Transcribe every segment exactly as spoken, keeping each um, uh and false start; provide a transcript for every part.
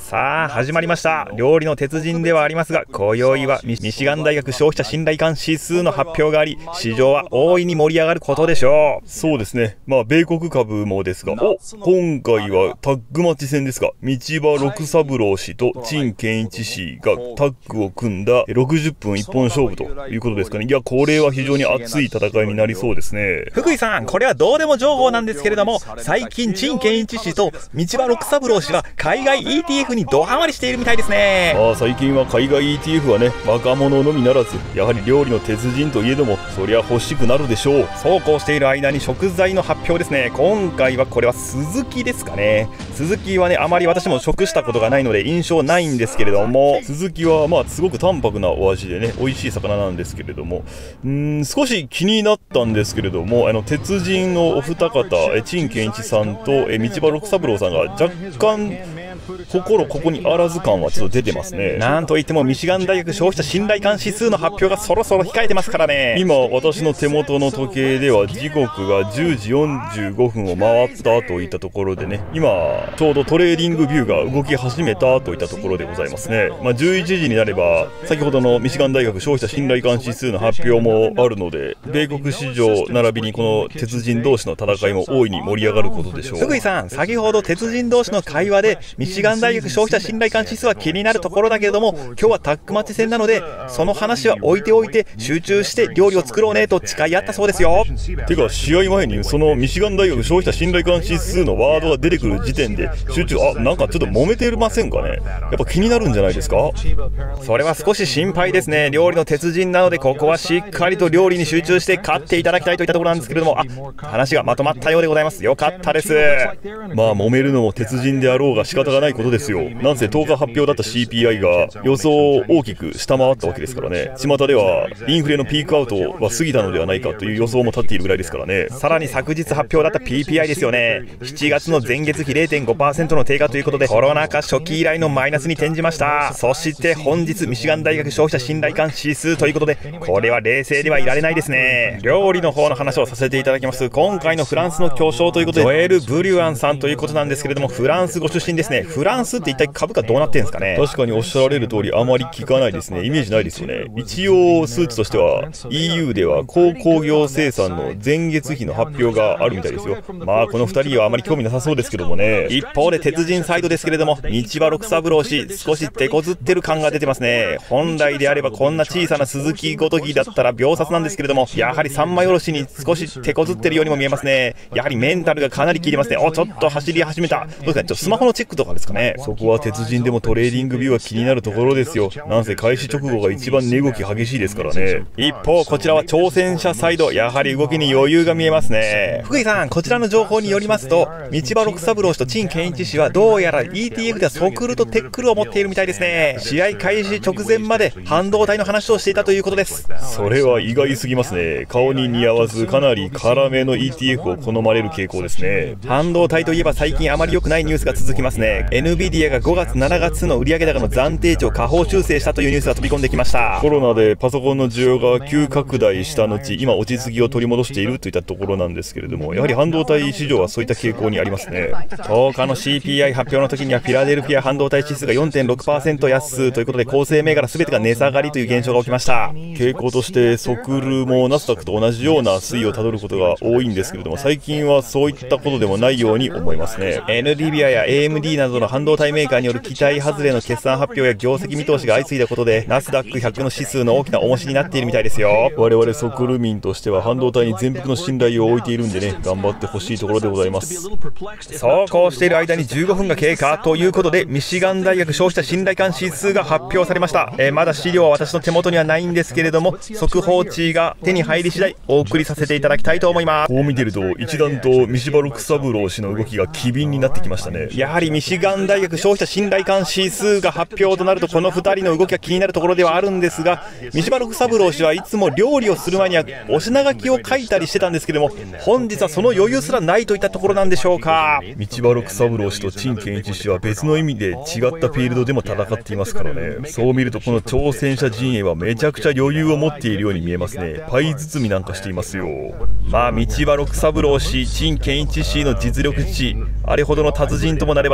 さあ始まりました。料理の鉄人ではありますが、今宵はミシガン大学消費者信頼感指数の発表があり、市場は大いに盛り上がることでしょう。 そうですね。まあ米国株もですが、お今回はタッグマッチ戦ですか。道場六三郎氏と陳健一氏がタッグを組んだろくじゅっぷん一本勝負ということですかね。いや、これは非常に熱い戦いになりそうですね。 福井さん、これはどうでも情報なんですけれども、最近陳健一氏と道場六三郎氏は海外 イーティーエフ にドハマりしているみたいですね。 まあ最近は海外 イーティーエフ はね、若者のみならずやはり料理の鉄人といえどもそりゃ欲しくなるでしょう。 そうこうしている間に食材の発表ですね。今回はこれはスズキですかね。スズキはね、あまり私も食したことがないので印象ないんですけれども、 スズキはまあすごく淡白なお味でね、美味しい魚なんですけれども、うーん少し気になったんですけれども、あの鉄人のお二方、陳健一さんとえ道場六三郎さんが若干心ここにあらず感はちょっと出てますね。 なんといってもミシガン大学消費者信頼感指数の発表がそろそろ控えてますからね。 今私の手元の時計では時刻がじゅうじよんじゅうごふんを回ったといったところでね、今ちょうどトレーディングビューが動き始めたといったところでございますね。まあ、じゅういちじになれば先ほどのミシガン大学消費者信頼感指数の発表もあるので、米国市場並びにこの鉄人同士の戦いも大いに盛り上がることでしょう。 福井さん、先ほど鉄人同士の会話でミシガン大学消費者信頼感指数は気になるところだけれども、今日はタッグマッチ戦なのでその話は置いておいて集中して料理を作ろうねと誓い合ったそうですよ。 てか試合前にそのミシガン大学消費者信頼感指数のワードが出てくる時点で集中、あ、なんかちょっと揉めてませんかね。やっぱ気になるんじゃないですか。 それは少し心配ですね。料理の鉄人なのでここはしっかりと料理に集中して勝っていただきたいといったところなんですけれども、あ、話がまとまったようでございます。よかったです。 まあ揉めるのも鉄人であろうが仕方がないことですよ。なんせとおか発表だった シーピーアイ が予想を大きく下回ったわけですからね。巷ではインフレのピークアウトは過ぎたのではないかという予想も立っているぐらいですからね。 さらに昨日発表だった ピーピーアイ ですよね。しちがつの前月比 れいてんごパーセント の低下ということで、コロナ禍初期以来のマイナスに転じました。そして本日ミシガン大学消費者信頼感指数ということで、これは冷静ではいられないですね。料理の方の話をさせていただきます。今回のフランスの巨匠ということでジョエル・ブリュアンさんということなんですけれども、フランスご出身ですね。フランスって一体株価どうなってんですかね。 確かにおっしゃられる通りあまり聞かないですね。イメージないですよね。一応数値としては イーユー では鉱工業生産の前月比の発表があるみたいですよ。まあこのふたりはあまり興味なさそうですけどもね。 一方で鉄人サイドですけれども、道場六三郎氏少し手こずってる感が出てますね。本来であればこんな小さな鈴木ごときだったら秒殺なんですけれども、やはり三枚おろしに少し手こずってるようにも見えますね。やはりメンタルがかなり効いてますね。お、ちょっと走り始めた。どうですかね、ちょっとスマホのチェックとかですかね。 そこは鉄人でもトレーディングビューは気になるところですよ。なんせ開始直後が一番値動き激しいですからね。 一方こちらは挑戦者サイド、やはり動きに余裕が見えますね。福井さん、こちらの情報によりますと、道場六三郎氏と陳健一氏はどうやら イーティーエフ ではソクルとテックルを持っているみたいですね。試合開始直前まで半導体の話をしていたということです。 それは意外すぎますね。顔に似合わずかなり辛めの イーティーエフ を好まれる傾向ですね。 半導体といえば最近あまり良くないニュースが続きますね。 エヌビディア がごがつしちがつの売上高の暫定値を下方修正したというニュースが飛び込んできました。 コロナでパソコンの需要が急拡大した後、今落ち着きを取り戻しているといったところなんですけれども、やはり半導体市場はそういった傾向にありますね。 とおかの シーピーアイ 発表の時にはフィラデルフィア半導体指数が よんてんろくパーセント 安ということで、構成銘柄全てが値下がりという現象が起きました。 傾向としてソクルもナスダックと同じような推移をたどることが多いんですけれども、最近はそういったことでもないように思いますね。 エヌビディア や エーエムディー などの半導体メーカーによる期待外れの決算発表や業績見通しが相次いだことで、ナスダックひゃくの指数の大きな重しになっているみたいですよ。 我々ソクル民としては半導体に全幅の信頼を置いているんでね、頑張ってほしいところでございます。 そうこうしている間にじゅうごふんが経過ということで、ミシガン大学消費者信頼感指数が発表されました。えー、まだ資料は私の手元にはないんですけれども、速報値が手に入り次第お送りさせていただきたいと思います。 こう見てると一段と道場六三郎氏の動きが機敏になってきましたね。 やはりミシガン大学消費者信頼感指数が発表となると、このふたりの動きが気になるところではあるんですが、道場六三郎氏はいつも料理をする前にはお品書きを書いたりしてたんですけども、本日はその余裕すらないといったところなんでしょうか。 道場六三郎氏と陳健一氏は別の意味で違ったフィールドでも戦っていますからね。そう見るとこの挑戦者陣営はめちゃくちゃ余裕を持っているように見えますね。パイ包みなんかしていますよ。 まあ道場六三郎氏、陳健一氏の実力値、あれほどの達人ともなればちょうど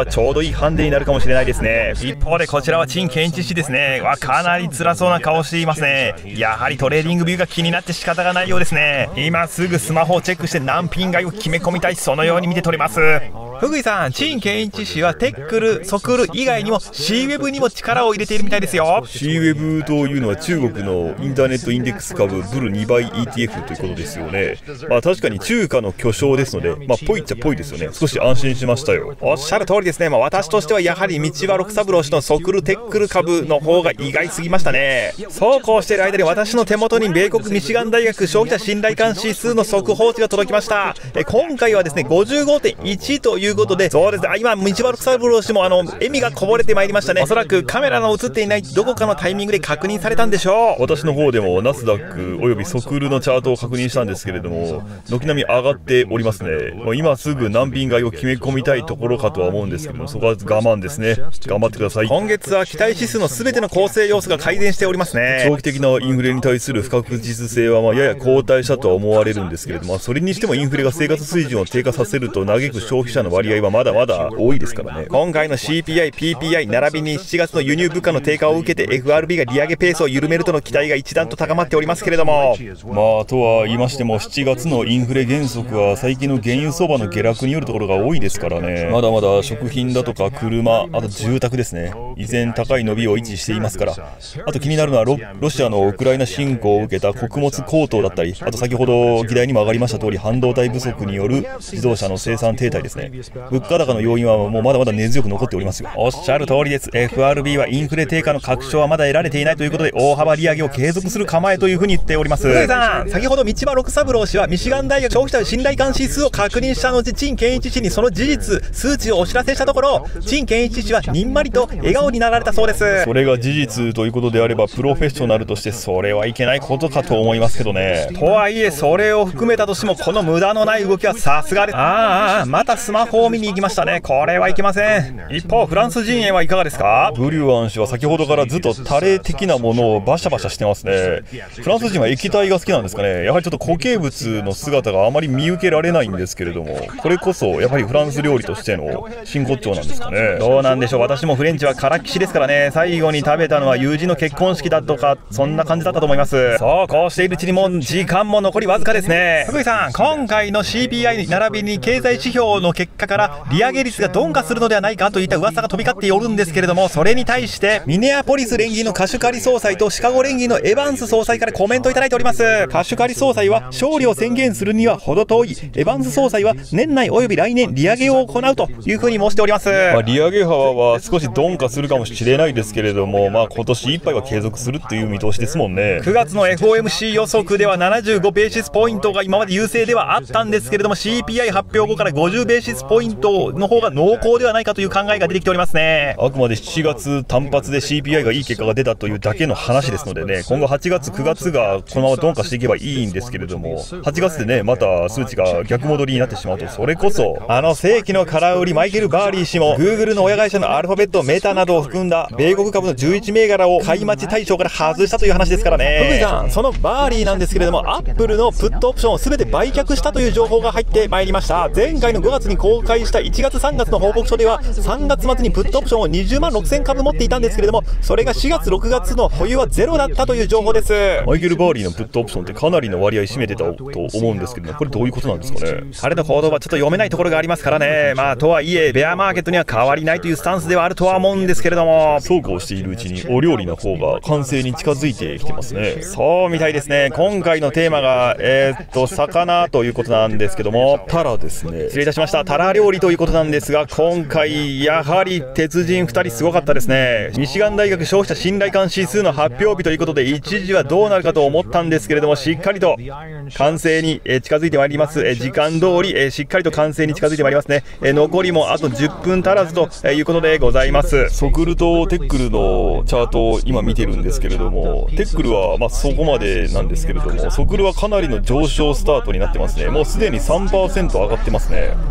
といいハンデになるかもしれないですね。一方でこちらは陳健一氏ですね。わかなり辛そうな顔をしていますね。やはりトレーディングビューが気になって仕方がないようですね。今すぐスマホをチェックして難品買いを決め込みたい、そのように見て取れます。福井さん、陳健一氏はテックル、ソクル以外にも シーウェブ にも力を入れているみたいですよ。 シーウェブ というのは中国のインターネットインデックス株ブルにばい イーティーエフ ということですよね。まあ確かに中華の巨匠ですので、まあぽいっちゃぽいですよね。少し安心しましたよ。 おっしゃる通りですね。まあ私としてはやはり道場六三郎氏のソクルテックル株の方が意外すぎましたね。そうこうしている間に私の手元に米国ミシガン大学消費者信頼感指数の速報値が届きました。え今回はですね ごじゅうごてんいち ということで、そうですね、今道場六三郎氏もあの笑みがこぼれてまいりましたね。おそらくカメラの映っていないどこかのタイミングで確認されたんでしょう。 私の方でもナスダックおよびソクルのチャートを確認したんですけれども、軒並み上がっておりますね。まあ、今すぐ難品買いを決め込みたいところかとは思うんですけども、そこは我慢ですね。頑張ってください。 今月は期待指数の全ての構成要素が改善しておりますね。 長期的なインフレに対する不確実性はまあやや後退したとは思われるんですけれども、それにしてもインフレが生活水準を低下させると嘆く消費者の割合はまだまだ多いですからね。 今回の シーピーアイ、ピーピーアイ 並びにしちがつの輸入物価の低下を受けて エフアールビー が利上げペースを緩めるとの期待が一段と高まっておりますけれども、 まあとは言いましてもしちがつのインフレ減速は最近の原油相場の下落によるところが多いですからね。まだまだ食品だとか車、あと住宅ですね、依然高い伸びを維持していますから。あと気になるのは ロ, ロシアのウクライナ侵攻を受けた穀物高騰だったり、あと先ほど議題にも上がりました通り半導体不足による自動車の生産停滞ですね。物価高の要因はもうまだまだ根強く残っておりますよ。 おっしゃる通りです。 エフアールビー はインフレ低下の確証はまだ得られていないということで大幅利上げを継続する構えというふうに言っております。福井さん、先ほど道場六三郎氏はミシガン大学消費者信頼感指数を確認した後、陳健一氏にその事実数値をお知らせしたところ、陳健一氏はにんまりと笑顔になられたそうです。 それが事実ということであればプロフェッショナルとしてそれはいけないことかと思いますけどね。 とはいえそれを含めたとしてもこの無駄のない動きはさすがです。ああ、またスマホを見に行きましたね。これはいけません。一方フランス陣営はいかがですか。 ブリュワン氏は先ほどからずっとタレ的なものをバシャバシャしてますね。フランス人は液体が好きなんですかね。やはりちょっと固形物の姿があまり見受けられないんですけれども、これこそやはりフランス料理としての真骨頂なんですかね。 どうなんでしょう。私もフレンチはからっきしですからね。最後に食べたのは友人の結婚式だとかそんな感じだったと思います。そうこうしているうちにもう時間も残りわずかですね。福井さん、今回の シーピーアイ 並びに経済指標の結果から利上げ率が鈍化するのではないかといった噂が飛び交っておるんですけれども、それに対してミネアポリス連銀のカシュカリ総裁とシカゴ連銀のエバンス総裁からコメントいただいております。カシュカリ総裁は勝利を宣言するには程遠い、エバンス総裁は年内および来年利上げを行うというふうに申しております。 まあ、利上げ幅は少し鈍化するかもしれないですけれども、まあ、今年いっぱいは継続するっていう見通しですもんね。 くがつの エフオーエムシー 予測ではななじゅうごベーシスポイントが今まで優勢ではあったんですけれども、 シーピーアイ 発表後からごじゅうベーシスポイントの方が濃厚ではないかという考えが出てきておりますね。 あくまでしちがつ単発で シーピーアイ がいい結果が出たというだけの話ですのでね、今後はちがつくがつがこのまま鈍化していけばいいんですけれども、はちがつでねまた数値が逆戻りになってしまうと、それこそあの世紀の空売りマイケル・バーリー氏も Google の親会社のアルファベットメタなどを含んだ米国株のじゅういち銘柄を買い待ち対象から外したという話ですからね。福井さん、そのバーリーなんですけれども、アップルのプットオプションを全て売却したという情報が入ってまいりました。前回のごがつに公開したいちがつさんがつの報告書ではさんがつ末にプットオプションをにじゅうまんろくせんかぶ持っていたんですけれども、それがしがつろくがつの保有はゼロだったという情報です。 マイケル・バーリーのプットオプションってかなりの割合占めてたと思うんですけども、これどういうことなんですかね。 彼の行動はちょっと読めないところがありますからね。まあとはいえベアマーケットには変わりないというスタンスではあるとは思うんですけれども、 そうこうしているうちにお料理の方が完成に近づいてきてますね。 そうみたいですね。今回のテーマがえー、っと魚ということなんですけども、 タラですね。 失礼いたしました。タラ料理ということなんですが、今回やはり鉄人ふたりすごかったですね。ミシガン大学消費者信頼感指数の発表日ということで一時はどうなるかと思ったんですけれども、しっかりと完成に近づいてまいります。時間通りしっかりと完成に近づいてまいりますね。残りもあとじゅっぷん足らずということでございます。 ソクルとテックルのチャートを今見てるんですけれども、テックルはまあそこまでなんですけれども、ソクルはかなりの上昇スタートになってますね。もうすでに さんパーセント 上がってますね。 その事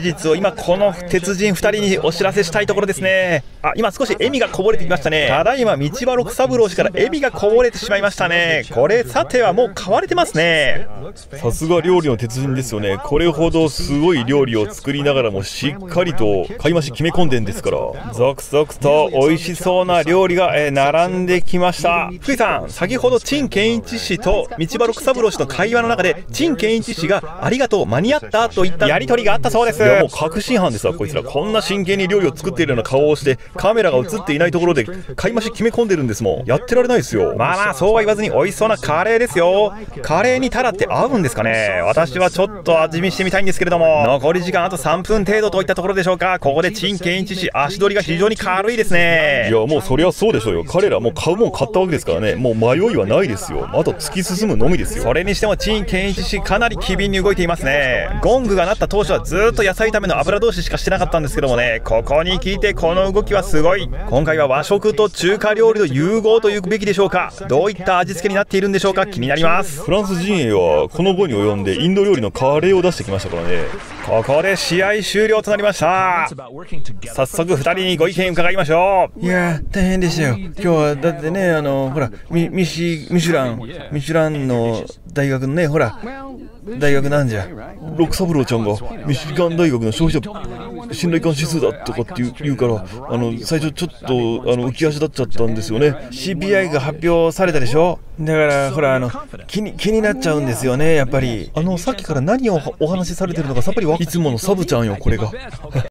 事実を今この鉄人ふたりにお知らせしたいところですね。あ、今少し笑みがこぼれてきましたね。ただいま道場六三郎氏から笑みがこぼれてしまいましたね。これさてはもう買われてますね。 さすが料理の鉄人ですよね。これほどすごい料理を作りながらもしっかりと買い増し決め込んでんですから、ザクザクと美味しそうな料理が、えー、並んできました。 福井さん、先ほど陳健一氏と道場六三郎氏の会話の中で陳健一氏がありがとう間に合ったといったやり取りがあったそうです。 いやもう確信犯ですわこいつら。こんな真剣に料理を作っているような顔をしてカメラが映っていないところで買い増し決め込んでるんですもん。やってられないですよ。 まあまあそうは言わずに美味しそうなカレーですよ。カレーにタラって合うんですかね。私はちょっと味見してみたいんですけれども、残り時間あとさんぷん程度といったところでしょうか。ここで陳健一氏足取りが非常に軽いですね。 いやもうそりゃそうでしょうよ。彼らもう買うもん買ったわけですからね。もう迷いはないですよ。あと突き進むのみですよ。 それにしても陳健一氏かなり機敏に動いていますね。ゴングが鳴った当初はずーっと野菜炒めの油通ししかしてなかったんですけどもね、ここに聞いてこの動きはすごい。今回は和食と中華料理の融合というべきでしょうか。どういった味付けになっているんでしょうか。気になります。 フランス陣営はこの後に及んでインド料理のカレーを出してきましたからね。 ここで試合終了となりました。早速ふたりにご意見伺いましょう。 いやー大変でしたよ。今日はだってね、あのほらミミシミシュランミシュランの大学のね、ほら大学なんじゃ六三郎ちゃんがミシガン大学の消費者信頼感指数だとかって言うから、あの最初ちょっとあの浮き足立っちゃったんですよね。 シーピーアイ が発表されたでしょ。だからほらあの気に気になっちゃうんですよね、やっぱり。 あのさっきから何をお話しされてるのかさっぱりわいつものサブちゃんよこれが